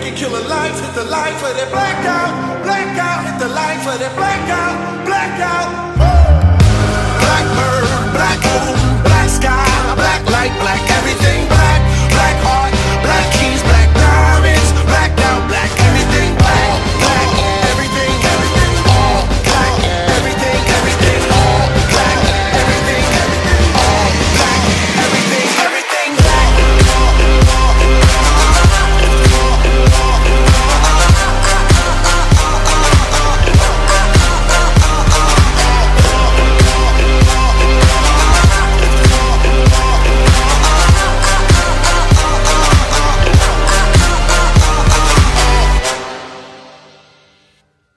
can kill a life, hit the light for that blackout, blackout, hit the light for that blackout, blackout.